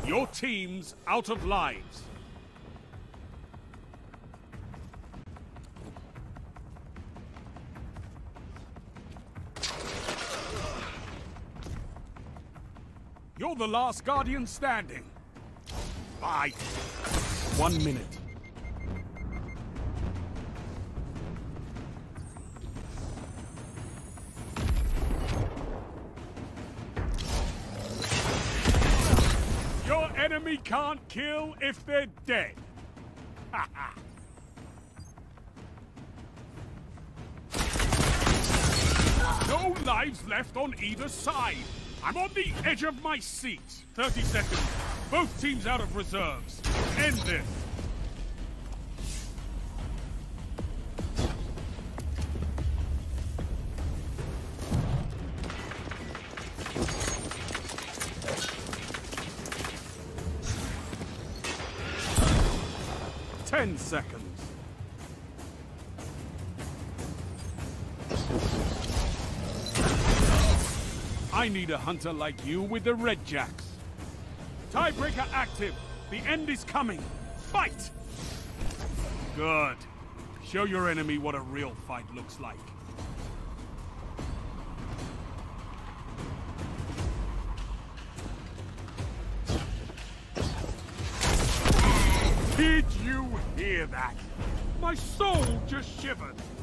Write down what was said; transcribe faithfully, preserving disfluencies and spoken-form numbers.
Your team's out of lives. You're the last Guardian standing. Fight. One minute. Your enemy can't kill if they're dead. Ha ha. No lives left on either side. I'm on the edge of my seat. thirty seconds. Both teams out of reserves. End this. Ten seconds. I need a hunter like you with the red jacks. Tiebreaker active. The end is coming. Fight! Good. Show your enemy what a real fight looks like. Did you hear that? My soul just shivered.